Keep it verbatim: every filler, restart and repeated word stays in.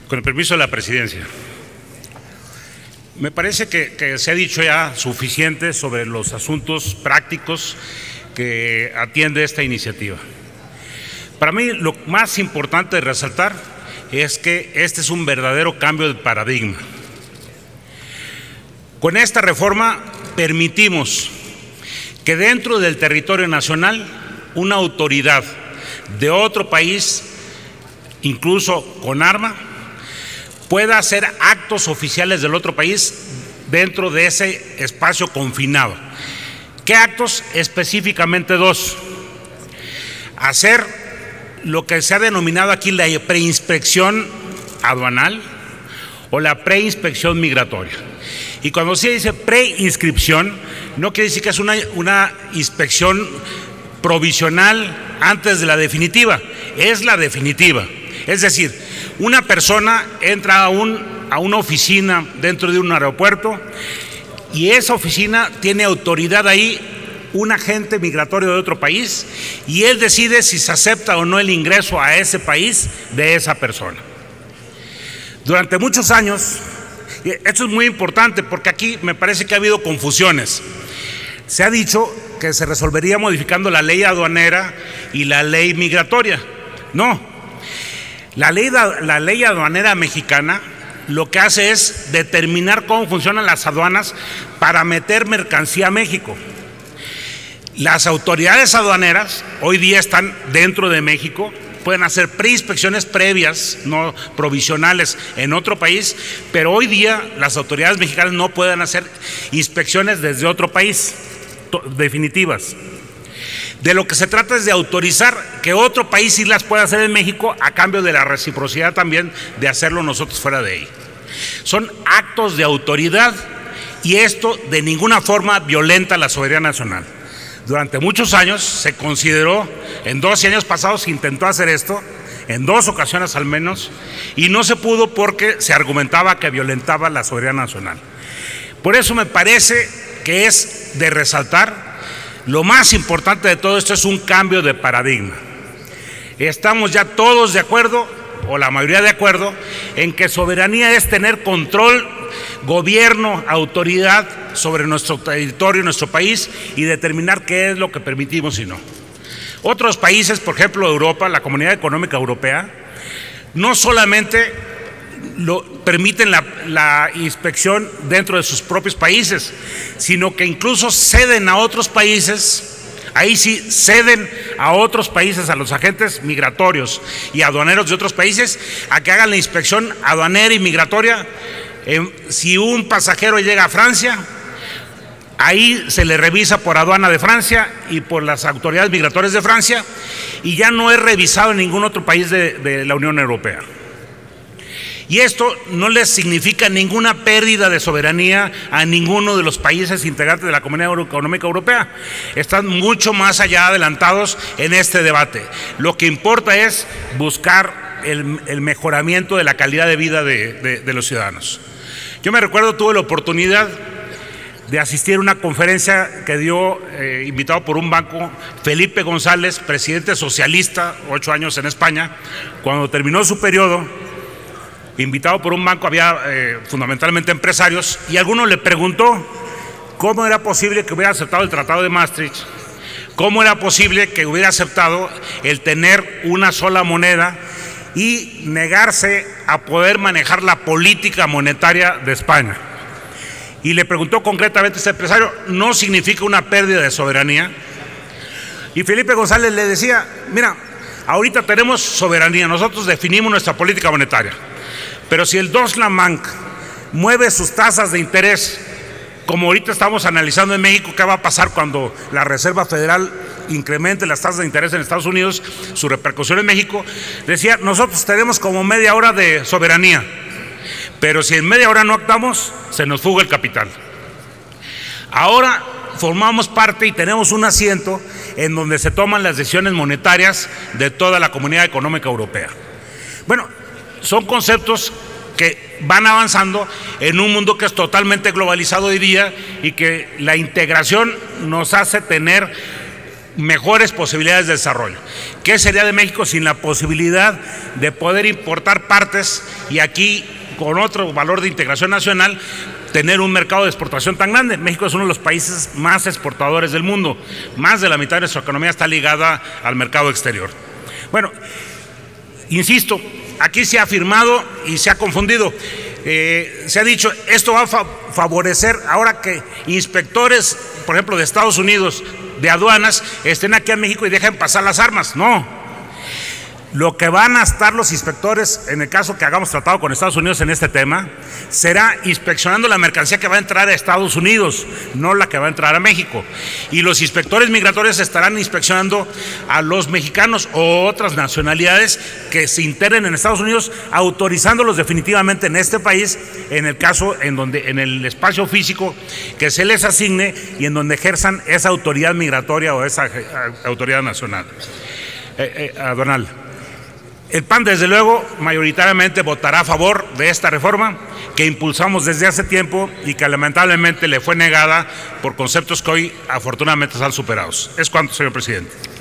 Con el permiso de la presidencia. Me parece que, que se ha dicho ya suficiente sobre los asuntos prácticos que atiende esta iniciativa. Para mí, lo más importante de resaltar es que este es un verdadero cambio de paradigma. Con esta reforma permitimos que dentro del territorio nacional una autoridad de otro país, incluso con arma, pueda hacer actos oficiales del otro país dentro de ese espacio confinado. ¿Qué actos? Específicamente dos. Hacer lo que se ha denominado aquí la preinspección aduanal o la preinspección migratoria. Y cuando se dice preinscripción, no quiere decir que es una, una inspección provisional antes de la definitiva, es la definitiva. Es decir, una persona entra a, un, a una oficina dentro de un aeropuerto y esa oficina tiene autoridad ahí, un agente migratorio de otro país, y él decide si se acepta o no el ingreso a ese país de esa persona. Durante muchos años, y esto es muy importante porque aquí me parece que ha habido confusiones. Se ha dicho que se resolvería modificando la ley aduanera y la ley migratoria. No, la ley, la ley aduanera mexicana lo que hace es determinar cómo funcionan las aduanas para meter mercancía a México. Las autoridades aduaneras hoy día están dentro de México, pueden hacer preinspecciones previas, no provisionales, en otro país, pero hoy día las autoridades mexicanas no pueden hacer inspecciones desde otro país, definitivas. De lo que se trata es de autorizar que otro país sí las pueda hacer en México a cambio de la reciprocidad también de hacerlo nosotros fuera de ahí. Son actos de autoridad y esto de ninguna forma violenta la soberanía nacional. Durante muchos años se consideró, en doce años pasados se intentó hacer esto, en dos ocasiones al menos, y no se pudo porque se argumentaba que violentaba la soberanía nacional. Por eso me parece que es de resaltar. Lo más importante de todo esto es un cambio de paradigma. Estamos ya todos de acuerdo, o la mayoría de acuerdo, en que soberanía es tener control, gobierno, autoridad sobre nuestro territorio, nuestro país, y determinar qué es lo que permitimos y no. Otros países, por ejemplo Europa, la Comunidad Económica Europea, no solamente lo, permiten la, la inspección dentro de sus propios países, sino que incluso ceden a otros países, ahí sí ceden a otros países, a los agentes migratorios y aduaneros de otros países, a que hagan la inspección aduanera y migratoria. Eh, si un pasajero llega a Francia, ahí se le revisa por aduana de Francia y por las autoridades migratorias de Francia, y ya no es revisado en ningún otro país de, de la Unión Europea. Y esto no les significa ninguna pérdida de soberanía a ninguno de los países integrantes de la Comunidad Económica Europea. Están mucho más allá adelantados en este debate. Lo que importa es buscar el, el mejoramiento de la calidad de vida de, de, de los ciudadanos. Yo me recuerdo, tuve la oportunidad de asistir a una conferencia que dio, eh, invitado por un banco, Felipe González, presidente socialista, ocho años en España. Cuando terminó su periodo, invitado por un banco, había eh, fundamentalmente empresarios, y alguno le preguntó cómo era posible que hubiera aceptado el Tratado de Maastricht, cómo era posible que hubiera aceptado el tener una sola moneda y negarse a poder manejar la política monetaria de España. Y le preguntó concretamente a este empresario, ¿no significa una pérdida de soberanía? Y Felipe González le decía, mira, ahorita tenemos soberanía, nosotros definimos nuestra política monetaria. Pero si el Deutsche Bank mueve sus tasas de interés, como ahorita estamos analizando en México, ¿qué va a pasar cuando la Reserva Federal incremente las tasas de interés en Estados Unidos? Su repercusión en México, decía, nosotros tenemos como media hora de soberanía, pero si en media hora no actuamos, se nos fuga el capital. Ahora formamos parte y tenemos un asiento en donde se toman las decisiones monetarias de toda la Comunidad Económica Europea. Bueno, son conceptos que van avanzando en un mundo que es totalmente globalizado hoy día y que la integración nos hace tener mejores posibilidades de desarrollo. ¿Qué sería de México sin la posibilidad de poder importar partes y aquí, con otro valor de integración nacional, tener un mercado de exportación tan grande? México es uno de los países más exportadores del mundo. Más de la mitad de nuestra economía está ligada al mercado exterior. Bueno, insisto, aquí se ha afirmado y se ha confundido. Eh, se ha dicho, esto va a fa favorecer ahora que inspectores, por ejemplo, de Estados Unidos, de aduanas, estén aquí en México y dejen pasar las armas. No. Lo que van a estar los inspectores, en el caso que hagamos tratado con Estados Unidos en este tema, será inspeccionando la mercancía que va a entrar a Estados Unidos, no la que va a entrar a México. Y los inspectores migratorios estarán inspeccionando a los mexicanos o otras nacionalidades que se integren en Estados Unidos, autorizándolos definitivamente en este país, en el caso en donde, en el espacio físico que se les asigne y en donde ejerzan esa autoridad migratoria o esa autoridad nacional, eh, eh, aduanal. El P A N, desde luego, mayoritariamente votará a favor de esta reforma que impulsamos desde hace tiempo y que lamentablemente le fue negada por conceptos que hoy afortunadamente están superados. Es cuanto, señor presidente.